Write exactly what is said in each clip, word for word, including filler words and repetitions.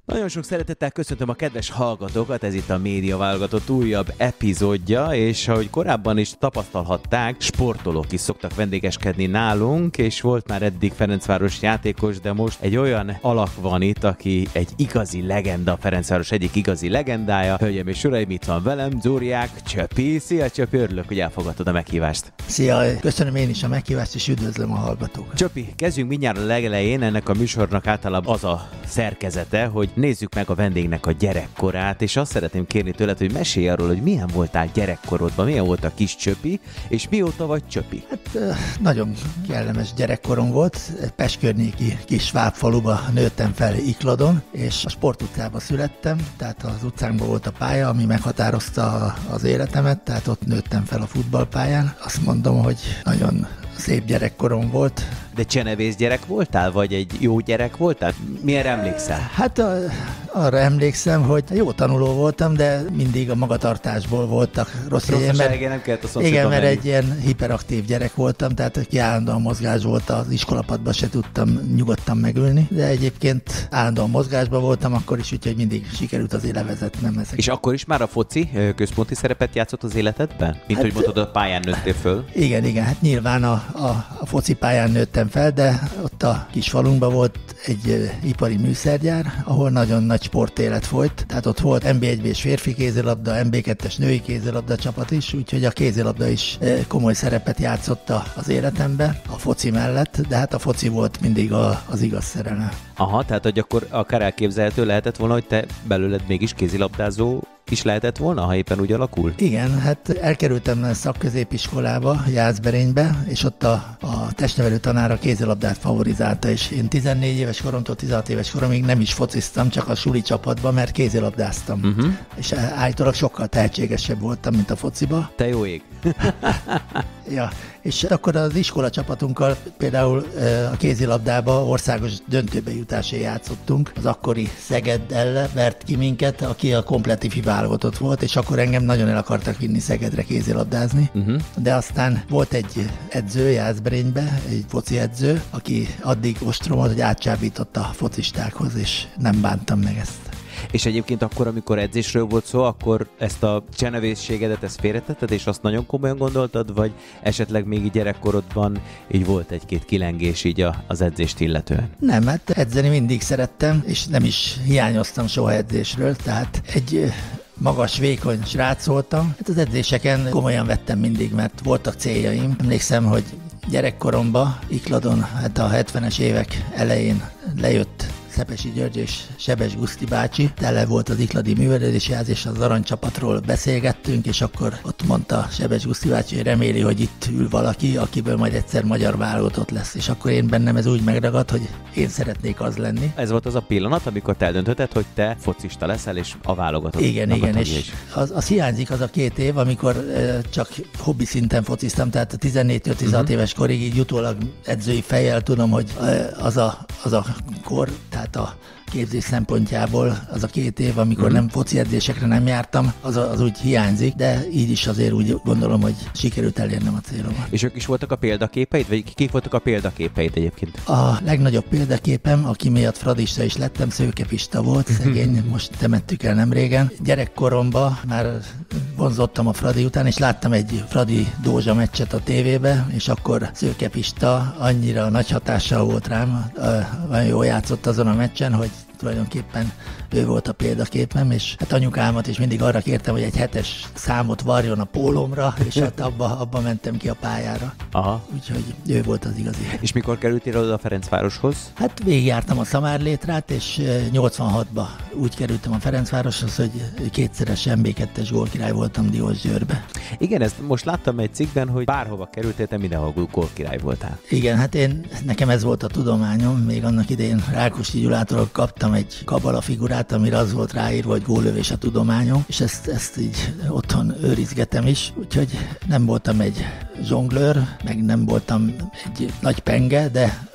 Nagyon sok szeretettel köszöntöm a kedves hallgatókat, ez itt a Média Válogatott újabb epizódja, és ahogy korábban is tapasztalhatták, sportolók is szoktak vendégeskedni nálunk, és volt már eddig Ferencváros játékos, de most egy olyan alak van itt, aki egy igazi legenda, Ferencváros egyik igazi legendája. Hölgyeim és uraim, itt van velem, Dzuriák Csöpi. Szia Csöpi, örülök, hogy elfogadtad a meghívást. Szia, köszönöm én is a meghívást, és üdvözlöm a hallgatókat. Csöpi, kezdjünk mindjárt a legelején, ennek a műsornak általában az a szerkezete, hogy nézzük meg a vendégnek a gyerekkorát, és azt szeretném kérni tőled, hogy mesélj arról, hogy milyen voltál gyerekkorodban, milyen volt a kis Csöpi, és mióta vagy Csöpi? Hát nagyon kellemes gyerekkorom volt, Pest környéki kis Svábfaluba nőttem fel Ikladon, és a sportutcában születtem, tehát az utcánkban volt a pálya, ami meghatározta az életemet, tehát ott nőttem fel a futballpályán. Azt mondom, hogy nagyon szép gyerekkorom volt. De csenevész gyerek voltál, vagy egy jó gyerek voltál? Milyen emlékszel? Hát a, arra emlékszem, hogy jó tanuló voltam, de mindig a magatartásból voltak rossz jegyeim. Nem kellett a szomszédban Igen, mert menni. egy ilyen hiperaktív gyerek voltam, tehát aki állandóan mozgás volt, az iskolapadban se tudtam nyugodtan megülni, de egyébként állandóan mozgásban voltam akkor is, úgyhogy mindig sikerült azért levezetnem ezeket. És akkor is már a foci központi szerepet játszott az életedben? Mint hát, hogy mondtad, a pályán nőttél föl? Igen, igen, hát nyilván a, a, a foci pályán nőttem fel, de ott a kis falunkban volt egy uh, ipari műszergyár, ahol nagyon nagy sportélet folyt. Tehát ott volt en bé egy-es férfi kézilabda, en bé kettes női kézilabda csapat is, úgyhogy a kézilabda is uh, komoly szerepet játszott az életembe, a foci mellett, de hát a foci volt mindig a, az igaz szerelem. Aha, tehát hogy akkor akár elképzelhető lehetett volna, hogy te belőled mégis kézilabdázó is lehetett volna, ha éppen úgy alakul? Igen, hát elkerültem szakközépiskolába, Jászberénybe, és ott a, a testnevelő tanár a kézilabdát favorizálta, és én tizennégy éves koromtól tizenhat éves koromig nem is fociztam, csak a suli csapatban, mert kézilabdáztam. Uh-huh. És állítólag sokkal tehetségesebb voltam, mint a fociba. Te jó ég! Ja, és akkor az iskola csapatunkkal például a kézilabdába országos döntőbe jutásért játszottunk. Az akkori Szegeddel vert ki minket, aki a kompletív válogatott volt, és akkor engem nagyon el akartak vinni Szegedre kézilabdázni. Uh-huh. De aztán volt egy edző Jászberénybe, egy foci edző, aki addig ostromolt, hogy átcsábított a focistákhoz, és nem bántam meg ezt. És egyébként akkor, amikor edzésről volt szó, akkor ezt a csenevészségedet ezt félretetted, és azt nagyon komolyan gondoltad, vagy esetleg még így gyerekkorodban így volt egy-két kilengés így a, az edzést illetően? Nem, hát edzeni mindig szerettem, és nem is hiányoztam soha edzésről, tehát egy magas, vékony srác voltam. Hát az edzéseken komolyan vettem mindig, mert voltak céljaim. Emlékszem, hogy gyerekkoromban Ikladon, hát a hetvenes évek elején lejött Szepesi György és Sebes Guszti bácsi. Tele volt az ikladi művelődési ház, és az aranycsapatról beszélgettünk, és akkor ott mondta Sebes Guszti bácsi, hogy reméli, hogy itt ül valaki, akiből majd egyszer magyar válogatott lesz. És akkor én bennem ez úgy megragadt, hogy én szeretnék az lenni. Ez volt az a pillanat, amikor te eldöntötted, hogy te focista leszel, és a válogatott. Igen, igen, és az, az hiányzik az a két év, amikor e, csak hobbi szinten fociztam, tehát a tizennégytől tizenhat uh-huh. éves korig így utólag edzői fejjel tudom, hogy az a, az a kor, tehát a képzés szempontjából az a két év, amikor mm. nem foci edzésekre nem jártam, az, az úgy hiányzik, de így is azért úgy gondolom, hogy sikerült elérnem a célomat. És ők is voltak a példaképeid, vagy kik voltak a példaképeid egyébként? A legnagyobb példaképem, aki miatt fradista is lettem, Szőke Pista volt, szegény, most temettük el nem régen. Gyerekkoromban már vonzottam a fradi után, és láttam egy fradi Dózsa meccset a tévébe, és akkor Szőke Pista annyira nagy hatással volt rám, olyan jól játszott azon a meccsen, hogy tulajdonképpen ő volt a példaképem, és hát anyukámat is mindig arra kértem, hogy egy hetes számot varjon a pólómra, és hát abba, abba mentem ki a pályára. Aha. Úgyhogy ő volt az igazi. És mikor kerültél oda a Ferencvároshoz? Hát végigjártam a Szamárlétrát, és nyolcvanhatban úgy kerültem a Ferencvároshoz, hogy kétszeres en bé kettes gólkirály voltam Diósgyőrbe. Igen, ezt most láttam egy cikkben, hogy bárhova kerültél, te mindenhol gólkirály voltál. Igen, hát én, nekem ez volt a tudományom, még annak idején Rákosi Gyulától kaptam egy kabala figurát, amire az volt ráírva, hogy gólövés a tudományom, és ezt, ezt így otthon őrizgetem is, úgyhogy nem voltam egy zsonglőr, meg nem voltam egy nagy penge, de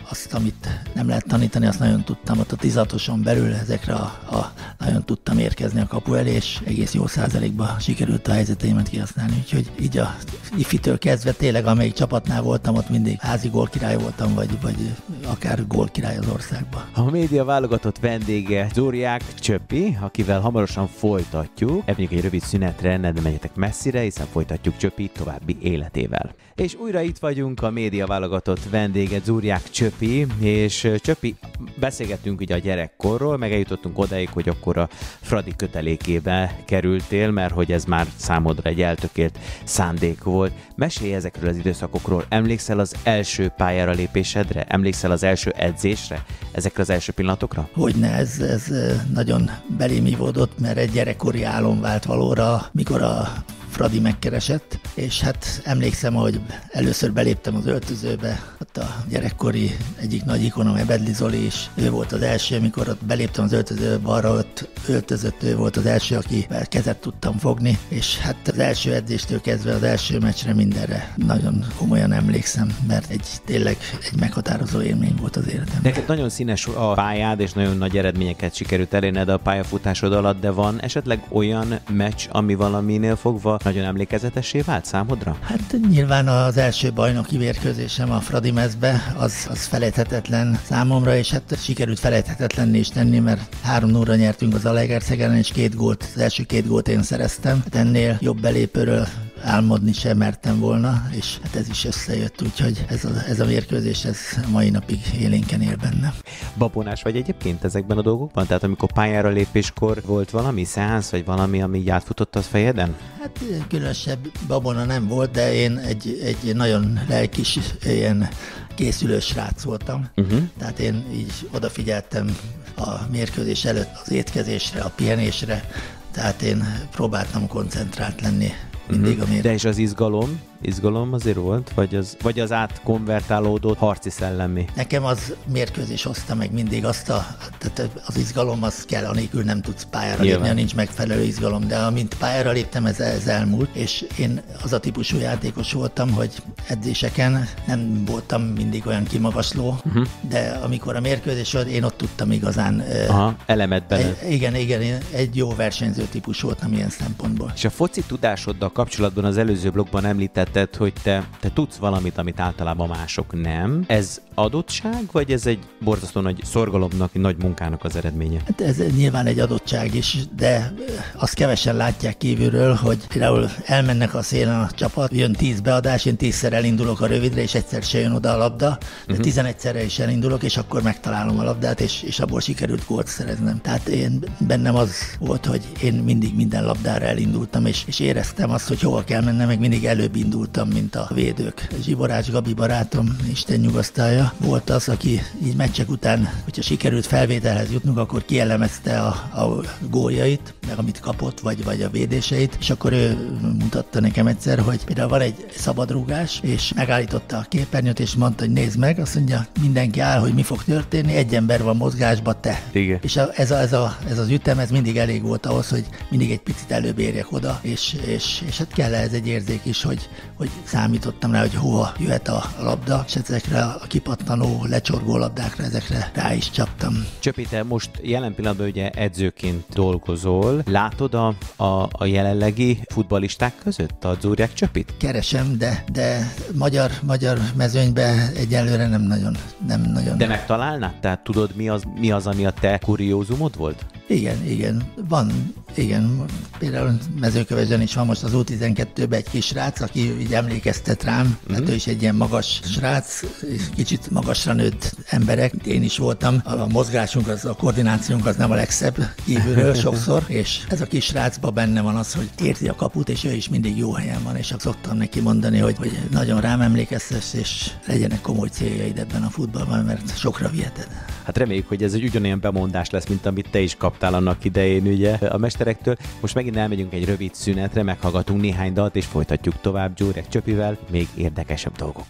azt, amit nem lehet tanítani, azt nagyon tudtam. Ott a tizatoson belül ezekre a, a nagyon tudtam érkezni a kapu elé, és egész jó százalékban sikerült a helyzeteimet kihasználni. Úgyhogy így a ifitől kezdve tényleg, amelyik csapatnál voltam, ott mindig házi gólkirály voltam, vagy, vagy akár gólkirály az országban. A média válogatott vendége Zuriák Csöpi, akivel hamarosan folytatjuk. Elmegyünk egy rövid szünetre, ne menjetek messzire, hiszen folytatjuk Csöpi további életével. És újra itt vagyunk, a média válogatott vendége Zuriák Csöpi, és Csöpi, beszélgettünk ugye a gyerekkorról, meg eljutottunk odáig, hogy akkor a Fradi kötelékébe kerültél, mert hogy ez már számodra egy eltökélt szándék volt. Mesélj ezekről az időszakokról. Emlékszel az első pályára lépésedre? Emlékszel az első edzésre? Ezekre az első pillanatokra? Hogyne, ez, ez nagyon belém ivódott, mert egy gyerekkori álom vált valóra, mikor a Fradi megkeresett, és hát emlékszem, hogy először beléptem az öltözőbe, ott a gyerekkori egyik nagy ikonom, Ebedli Zoli is, ő volt az első, amikor ott beléptem az öltözőbe, arra ott öltözött, ő volt az első, aki kezet tudtam fogni, és hát az első edzéstől kezdve az első meccsre mindenre nagyon komolyan emlékszem, mert egy tényleg egy meghatározó élmény volt az életem. Neked nagyon színes a pályád, és nagyon nagy eredményeket sikerült elérned a pályafutásod alatt, de van esetleg olyan meccs, ami valaminél fogva nagyon emlékezetessé vált számodra? Hát nyilván az első bajnoki mérkőzésem a Fradi mezbe, az, az felejthetetlen számomra, és hát sikerült felejthetetlenné is tenni, mert három nulla nyertünk az Zalaegerszegen, és két gólt, az első két gólt én szereztem. Hát ennél jobb belépőről álmodni sem mertem volna, és hát ez is összejött, úgyhogy ez a, ez a mérkőzés, ez a mai napig élénken él bennem. Babonás vagy egyébként ezekben a dolgokban? Tehát amikor pályára lépéskor volt valami szeánsz, vagy valami, ami így átfutott a fejeden? Hát különösebb babona nem volt, de én egy, egy nagyon lelkis, ilyen készülős srác voltam. Uh-huh. Tehát én így odafigyeltem a mérkőzés előtt az étkezésre, a pihenésre, tehát én próbáltam koncentrált lenni mindig a mérkőzés. De és az izgalom? Izgalom azért volt? Vagy az, vagy az átkonvertálódott harci szellemi? Nekem az mérkőzés hozta meg mindig azt a, tehát az izgalom az kell, anélkül nem tudsz pályára Nyilván. lépni, nincs megfelelő izgalom, de amint pályára léptem, ez, ez elmúlt, és én az a típusú játékos voltam, hogy edzéseken nem voltam mindig olyan kimagasló, uh-huh. de amikor a mérkőzés volt, én ott tudtam igazán... Aha, elemet bele. Igen, igen, én egy jó versenyző típus voltam ilyen szempontból. És a foci tudásoddal kapcsolatban az előző blogban említett, hogy te, te tudsz valamit, amit általában mások nem. Ez adottság, vagy ez egy borzasztó nagy szorgalomnak, nagy munkának az eredménye? Hát ez nyilván egy adottság is, de azt kevesen látják kívülről, hogy például elmennek a szélen a csapat, jön tíz beadás, én tízszer elindulok a rövidre, és egyszer se jön oda a labda, de uh-huh. tizenegyszerre is elindulok, és akkor megtalálom a labdát, és, és abból sikerült gólt szereznem. Tehát én bennem az volt, hogy én mindig minden labdára elindultam, és, és éreztem azt, hogy hova kell mennem, meg mindig előbb indultam, mint a védők. Zsiborács Gabi barátom, Isten nyugasztalja, volt az, aki így meccsek után, hogyha sikerült felvételhez jutnunk, akkor kielemezte a, a góljait, meg amit kapott, vagy, vagy a védéseit, és akkor ő mutatta nekem egyszer, hogy például van egy szabadrúgás, és megállította a képernyőt, és mondta, hogy nézd meg, azt mondja, mindenki áll, hogy mi fog történni, egy ember van mozgásba, te. Igen. És a, ez, a, ez, a, ez az ütem, ez mindig elég volt ahhoz, hogy mindig egy picit előbb érjek oda, és, és, és hát kell ez egy érzék is, hogy, hogy számítottam rá, hogy hova jöhet a labda, és ezekre a kipattanó, lecsorgó labdákra, ezekre rá is csaptam. Csöpi, te most jelen pillanatban ugye edzőként dolgozol. Látod a, a, a jelenlegi futballisták között a Zuriák Csöpit? Keresem, de, de magyar, magyar mezőnyben egyelőre nem nagyon, nem nagyon. De megtalálnád? Tehát tudod, mi az, mi az, ami a te kuriózumod volt? Igen, igen. Van, igen. Például Mezőkövesden is van most az U tizenkettőben egy kis srác, aki így emlékeztet rám, mm-hmm. hát ő is egy ilyen magas srác, kicsit magasra nőtt emberek, én is voltam. A mozgásunk, az, a koordinációnk az nem a legszebb kívülről sokszor, és ez a kis srácban benne van az, hogy érti a kaput, és ő is mindig jó helyen van, és szoktam neki mondani, hogy, hogy nagyon rám emlékeztes, és legyenek komoly céljaid ebben a futballban, mert sokra viheted. Hát reméljük, hogy ez egy ugyanolyan bemondás lesz, mint amit te is kaptál annak idején ugye a mesterektől. Most megint elmegyünk egy rövid szünetre, meghallgatunk néhány dalt, és folytatjuk tovább Zuriák Csöpivel, még érdekesebb dolgokkal.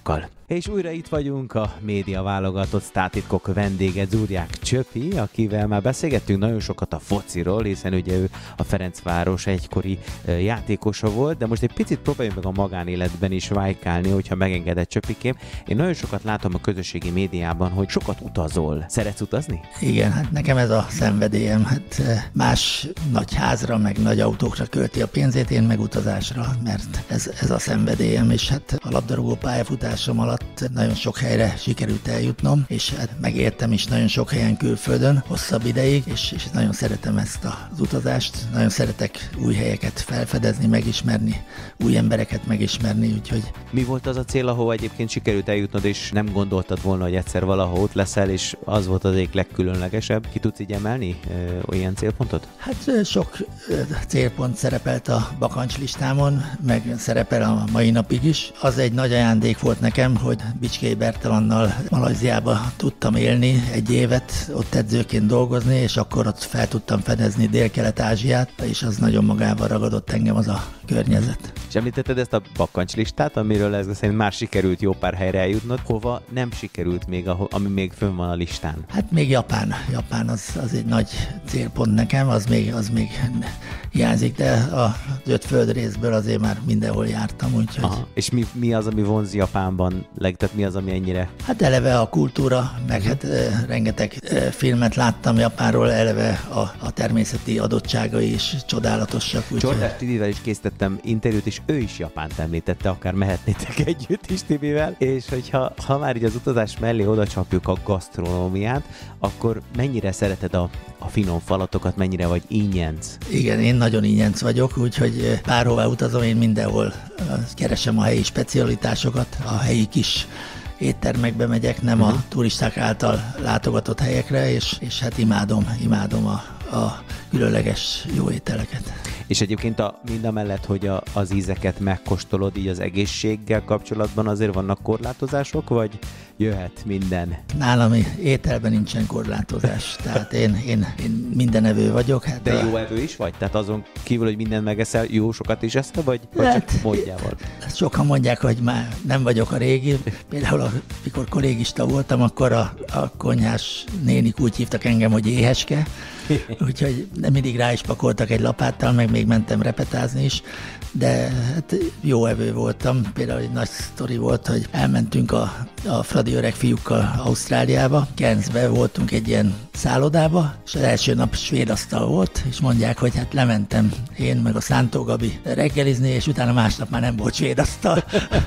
És újra itt vagyunk, a média válogatott sztártitkok vendége Dzurják Csöpi, akivel már beszélgettünk nagyon sokat a fociról, hiszen ugye ő a Ferencváros egykori játékosa volt, de most egy picit próbáljunk meg a magánéletben is vájkálni, hogyha megengedett, Csöpikém. Én nagyon sokat látom a közösségi médiában, hogy sokat utazol. Szeretsz utazni? Igen, hát nekem ez a szenvedélyem. Hát más nagy házra, meg nagy autókra költi a pénzét, én meg utazásra, mert ez, ez a szenvedélyem, és hát a labdarúgó pályafutásom alatt nagyon sok helyre sikerült eljutnom, és hát megértem is nagyon sok helyen külföldön, hosszabb ideig, és, és nagyon szeretem ezt az utazást, nagyon szeretek új helyeket felfedezni, megismerni, új embereket megismerni, úgyhogy... Mi volt az a cél, ahol egyébként sikerült eljutnod, és nem gondoltad volna, hogy egyszer valahol ott leszel, és az volt az egyik legkülönlegesebb? Ki tudsz így emelni ö, olyan célpontot? Hát sok ö, célpont szerepelt a bakancslistámon, meg szerepel a mai napig is. Az egy nagy ajándék volt nekem, hogy Bicskei Bertalannal Malajziába tudtam élni egy évet, ott edzőként dolgozni, és akkor ott fel tudtam fedezni Dél-Kelet-Ázsiát, és az nagyon magával ragadott engem az a környezet. És említetted ezt a bakancslistát, amiről ez szerint már sikerült jó pár helyre eljutnod. Hova nem sikerült még, ami még fönn van a listán? Hát még Japán. Japán az, az egy nagy célpont nekem, az még, az még hiányzik, de az öt földrészből azért már mindenhol jártam, úgyhogy... Aha. És mi, mi az, ami vonz Japánban? Tehát mi az, ami ennyire... Hát eleve a kultúra, meg hát e, rengeteg e, filmet láttam Japánról, eleve a, a természeti adottságai is csodálatosak. Csordás Tibivel is készítettem interjút, és ő is Japánt említette, akár mehetnétek együtt is Tibivel, és hogyha ha már így az utazás mellé oda csapjuk a gasztronómiát, akkor mennyire szereted a, a finom falatokat, mennyire vagy ínyenc? Igen, én nagyon ínyenc vagyok, úgyhogy bárhová utazom, én mindenhol keresem a helyi specialitásokat, a helyi kis éttermekbe megyek, nem uh-huh. a turisták által látogatott helyekre, és, és hát imádom, imádom a, a különleges jó ételeket. És egyébként a, mindamellett, hogy a, az ízeket megkóstolod, így az egészséggel kapcsolatban azért vannak korlátozások, vagy jöhet minden? Nálam ételben nincsen korlátozás, tehát én, én, én mindenevő vagyok. Hát de a... jó evő is vagy? Tehát azon kívül, hogy mindent megeszel, jó sokat is eszel, vagy, vagy hát, csak módjával? Sokan mondják, hogy már nem vagyok a régi. Például, amikor kollégista voltam, akkor a, a konyhás nénik úgy hívtak engem, hogy éheske, úgyhogy mindig rá is pakoltak egy lapáttal, meg még mentem repetázni is, de hát jó evő voltam. Például egy nagy sztori volt, hogy elmentünk a, a Fradi öreg fiúkkal Ausztráliába, Cairnsbe voltunk egy ilyen szállodába, és az első nap svéd asztal volt, és mondják, hogy hát lementem én meg a Szántó Gabi reggelizni, és utána másnap már nem volt svéd asztal.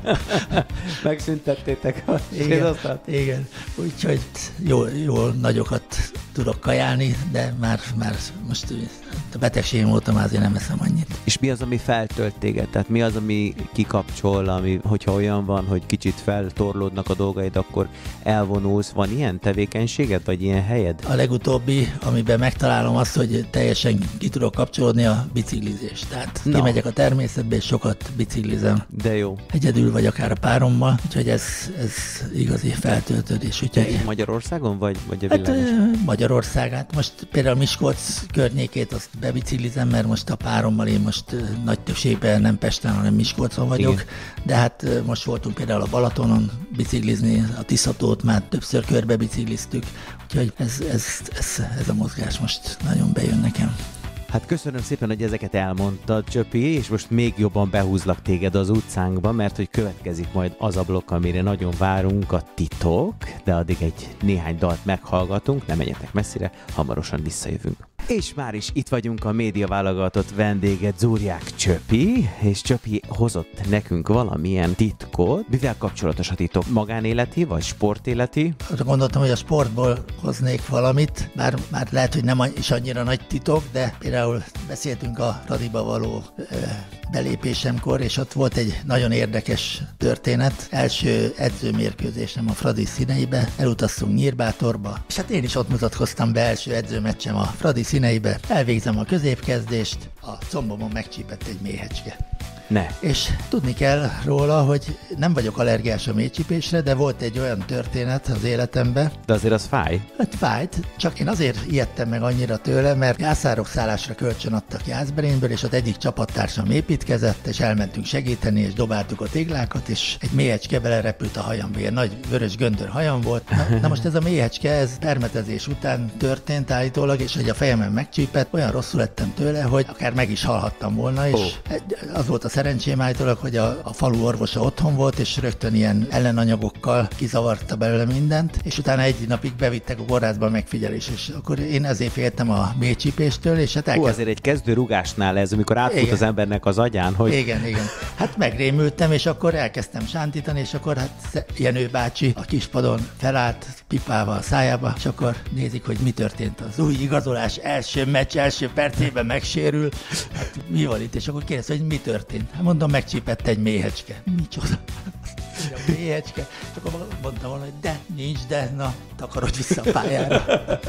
Megszüntettétek a svéd asztalt? Igen, úgyhogy jól, jól nagyokat tudok kajálni, de már, már most a betegségem óta már azért nem eszem annyit. És mi az, ami feltölt téged? Tehát mi az, ami kikapcsol, ami, hogyha olyan van, hogy kicsit feltorlódnak a dolgaid, akkor elvonulsz? Van ilyen tevékenységed, vagy ilyen helyed? A legutóbbi, amiben megtalálom azt, hogy teljesen ki tudok kapcsolódni, a biciklizés. Tehát no. kimegyek a természetbe, és sokat biciklizem. De jó. Egyedül vagy akár a párommal, úgyhogy ez, ez igazi feltöltődés. Úgyhogy... Magyarországon, vagy, vagy a hát, világos? Magyarországát. Most például Miskolc környékét azt bebiciklizem, mert most a párommal én most nagy többségben nem Pesten, hanem Miskolcon vagyok. Igen. De hát most voltunk például a Balatonon biciklizni, a Tiszatót már többször körbe bicikliztük, úgyhogy ez, ez, ez, ez a mozgás most nagyon bejön nekem. Hát köszönöm szépen, hogy ezeket elmondtad, Csöpi, és most még jobban behúzlak téged az utcánkba, mert hogy következik majd az a blokk, amire nagyon várunk, a titok, de addig egy néhány dalt meghallgatunk, ne menjetek messzire, hamarosan visszajövünk. És már is itt vagyunk, a média válogatott vendége Dzurják Csöpi, és Csöpi hozott nekünk valamilyen titkot. Mivel kapcsolatos a titok? Magánéleti vagy sportéleti? Gondoltam, hogy a sportból hoznék valamit, bár már lehet, hogy nem is annyira nagy titok, de például beszéltünk a Fradiba való ö, belépésemkor, és ott volt egy nagyon érdekes történet. Első edzőmérkőzésem a Fradi színeibe, elutaztunk Nyírbátorba, és hát én is ott mutatkoztam be, első edzőmeccsem a Fradi színeibe, elvégzem a középkezdést, a combomon megcsípett egy méhecske. Ne. És tudni kell róla, hogy nem vagyok allergiás a mélycsípésre, de volt egy olyan történet az életemben. De azért az fáj? Hát fájt, csak én azért ijedtem meg annyira tőle, mert jászárok szállásra kölcsön adtak Jászberényből, és ott egyik csapattársam építkezett, és elmentünk segíteni, és dobáltuk a téglákat, és egy mélyecske belerepült a hajamba, ilyen nagy vörös göndör hajam volt. Na, na most ez a mélyecske, ez permetezés után történt állítólag, és hogy a fejemen megcsípett, olyan rosszul lettem tőle, hogy akár meg is halhattam volna, és oh. az volt a szerencsém állítólag, hogy a, a falu orvosa otthon volt, és rögtön ilyen ellenanyagokkal kizavarta belőle mindent, és utána egy napig bevittek a kórházba a megfigyelés, és akkor én ezért féltem a mélycsípéstől, és hát elkezd... Hú, azért egy kezdő rugásnál ez, amikor átfut igen. az embernek az agyán, hogy... Igen, igen. Hát megrémültem, és akkor elkezdtem sántítani, és akkor hát Jenő bácsi a kispadon felállt pipával a szájába, és akkor nézik, hogy mi történt. Az új igazolás első meccs első percében megsérül. Hát mi van itt? És akkor kérdez, hogy mi történt? Hát mondom, megcsípett egy méhecske. Micsoda? A méhecske. És akkor mondtam volna, hogy de, nincs, de, na, takarodj vissza a pályára.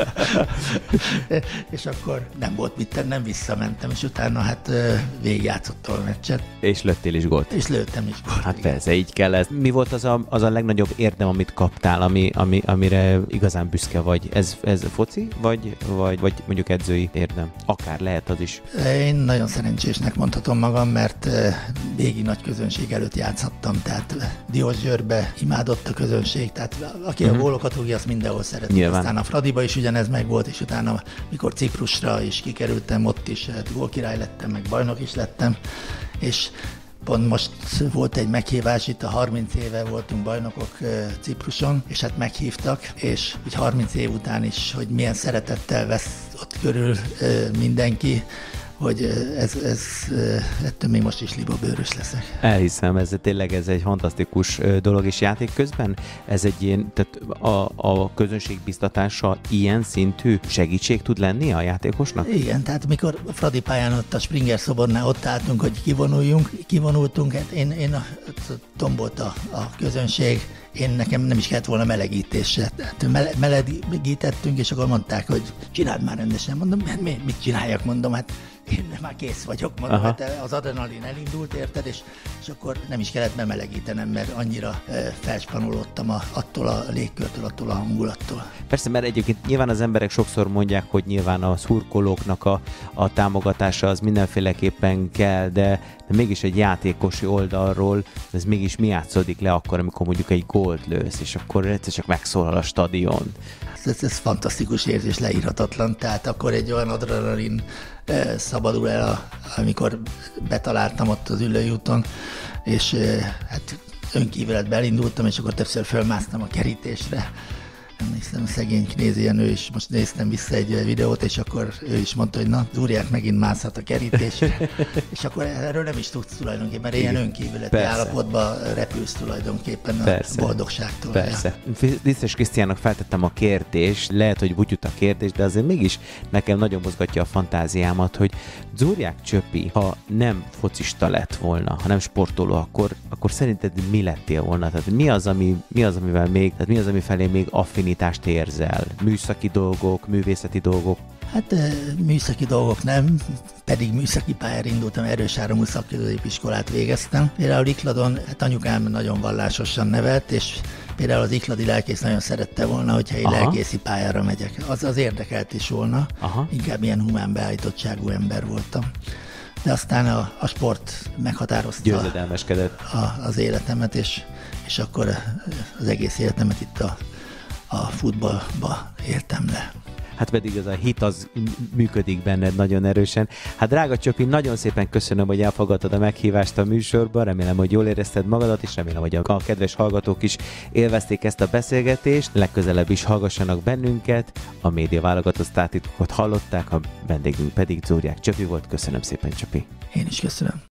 És akkor nem volt mit tennem, visszamentem, és utána hát végigjátszottam a meccset. És lőttél is gólt. És lőttem is gólt. Hát persze, így kell ez. Mi volt az a, az a legnagyobb érdem, amit kaptál, ami, ami, amire igazán büszke vagy? Ez, ez foci, vagy, vagy, vagy mondjuk edzői érdem? Akár lehet az is. Én nagyon szerencsésnek mondhatom magam, mert végig nagy közönség előtt játszhattam, tehát Diósgyőrbe imádott a közönség, tehát aki uh-huh. a gólokat rúgja, azt mindenhol szereti. Nyilván. Aztán a Fradiba is ugyanez megvolt, és utána, mikor Ciprusra is kikerültem, ott is hát gólkirály lettem, meg bajnok is lettem, és pont most volt egy meghívás, itt a harminc éve voltunk bajnokok Cipruson, és hát meghívtak, és úgy harminc év után is, hogy milyen szeretettel vesz ott körül mindenki, hogy ez, ez, ettől még most is libabőrös leszek. Elhiszem, ez tényleg ez egy fantasztikus dolog, és játék közben ez egy ilyen, tehát a, a közönség biztatása ilyen szintű segítség tud lenni a játékosnak? Igen, tehát mikor a Fradi pályán ott a Springer szobornál ott álltunk, hogy kivonuljunk, kivonultunk, hát én, én a, tombolt a, a közönség, én nekem nem is kellett volna melegítésre. Tehát melegítettünk, és akkor mondták, hogy csináld már rendesen. Mondom, mit csináljak? Mondom, hát én már kész vagyok, mondom, aha. Hát az adrenalin elindult, érted, és, és akkor nem is kellett bemelegítenem, mert annyira e, felspanolódtam a, attól a légkörtől, attól a hangulattól. Persze, mert egyébként nyilván az emberek sokszor mondják, hogy nyilván a szurkolóknak a, a támogatása az mindenféleképpen kell, de, de mégis egy játékosi oldalról ez mégis mi játszódik le akkor, amikor mondjuk egy gólt lősz, és akkor egyszer csak megszólal a stadion. Ez, ez fantasztikus érzés, leírhatatlan, tehát akkor egy olyan adrenalin eh, szabadul el, a, amikor betaláltam ott az Üllői úton, és eh, hát önkívéletbe elindultam, és akkor többször fölmásztam a kerítésre. Emlékszem, szegény Knézi Jenő is, most néztem vissza egy videót, és akkor ő is mondta, hogy na, Zúriák megint mászhat a kerítésre, és akkor erről nem is tudsz tulajdonképpen, mert ilyen önkívületi állapotban repülsz tulajdonképpen a Persze. boldogságtól. Persze. Disztes Krisztiánnak feltettem a kérdést, lehet, hogy butyut a kérdés, de azért mégis nekem nagyon mozgatja a fantáziámat, hogy Zúriák Csöpi, ha nem focista lett volna, ha nem sportoló, akkor, akkor szerinted mi lettél volna? Tehát mi az, ami, mi az, amivel még, tehát mi az, ami felé még affinitást érzel? Műszaki dolgok, művészeti dolgok? Hát műszaki dolgok nem, pedig műszaki pályára indultam, Erősáramú szakközépiskolát végeztem. Például Ikladon, hát anyukám nagyon vallásosan nevelt, és például az ikladi lelkész nagyon szerette volna, hogyha egy Aha. lelkészi pályára megyek. Az az érdekelt is volna, Aha. inkább ilyen humán beállítottságú ember voltam. De aztán a, a sport meghatározta Győzedelmeskedett. A, az életemet, és, és akkor az egész életemet itt a, a futballba éltem le. Hát pedig ez a hit az működik benned nagyon erősen. Hát drága Csöpi, nagyon szépen köszönöm, hogy elfogadtad a meghívást a műsorba, remélem, hogy jól érezted magadat, és remélem, hogy a kedves hallgatók is élvezték ezt a beszélgetést. Legközelebb is hallgassanak bennünket, a média válogatott sztártitkokat hallották, a vendégünk pedig Zúriák Csöpi volt. Köszönöm szépen, Csöpi. Én is köszönöm.